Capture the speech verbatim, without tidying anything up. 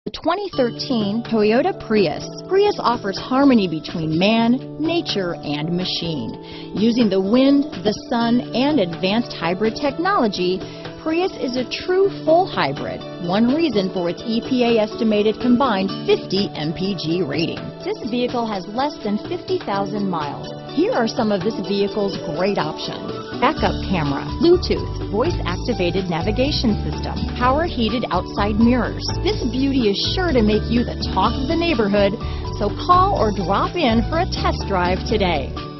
The twenty thirteen Toyota Prius. Prius offers harmony between man, nature, and machine. Using the wind, the sun, and advanced hybrid technology, Prius is a true full hybrid, one reason for its E P A estimated combined fifty M P G rating. This vehicle has less than fifty thousand miles. Here are some of this vehicle's great options: backup camera, Bluetooth, voice-activated navigation system, power heated outside mirrors. This beauty is sure to make you the talk of the neighborhood, so call or drop in for a test drive today.